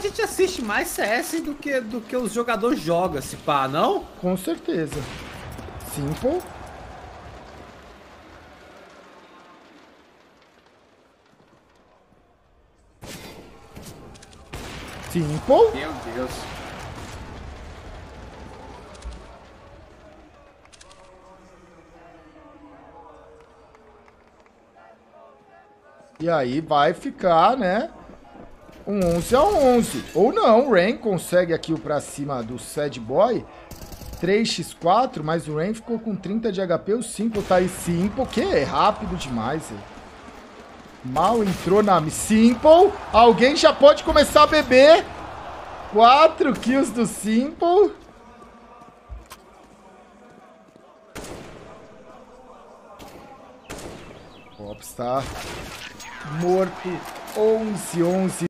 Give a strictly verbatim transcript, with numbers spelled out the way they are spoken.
gente assiste mais C S do que, do que os jogadores jogam, se pá, não? Com certeza. Simple. Simple. Meu Deus. E aí vai ficar, né? Um onze a onze. Ou não, o Rain consegue aqui o pra cima do Sad Boy. três por quatro, mas o Rain ficou com trinta de H P. O Simple tá aí. Simple, que é rápido demais. Hein? Mal entrou na Simple. Alguém já pode começar a beber. quatro kills do Simple. Popstar morto. onze a onze.